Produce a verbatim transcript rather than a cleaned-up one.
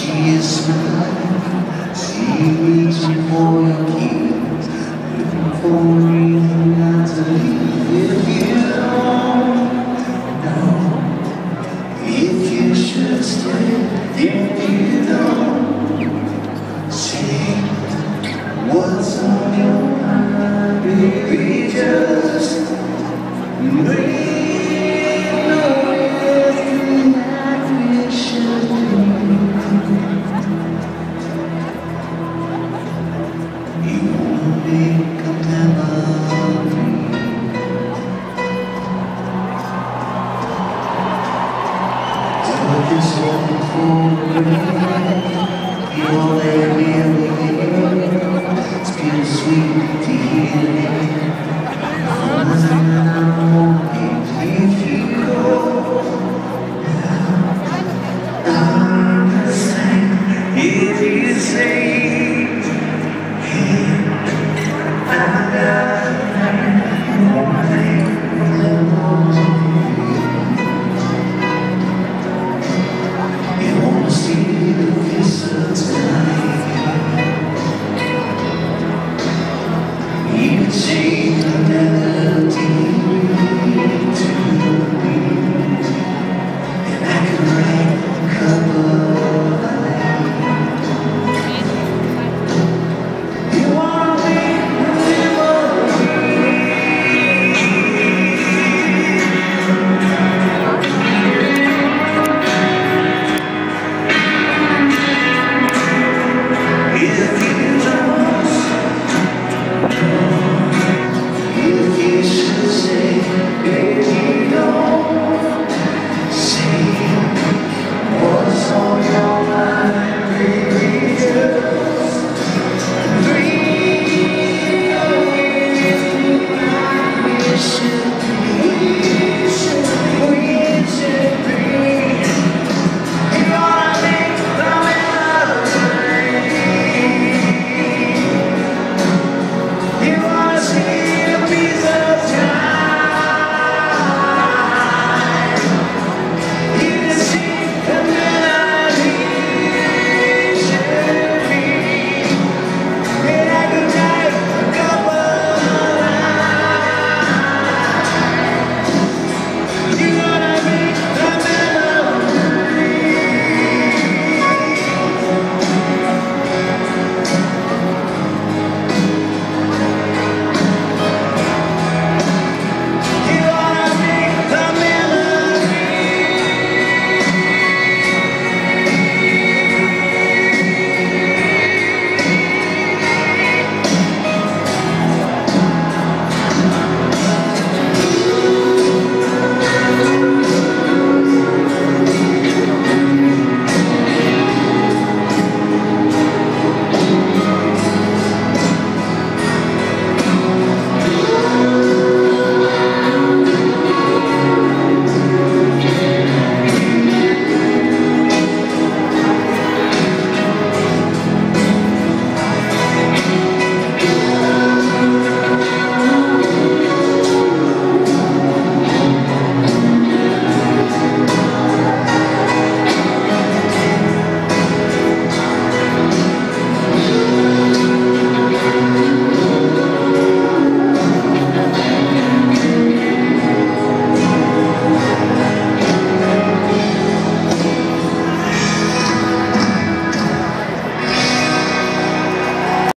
She is smiling, she reaching for your keys, looking for a reason not to leave. If you don't know if you should stay, if you don't say what's on your mind, baby, just breathe. This one for you're really it's been sweet to hear from the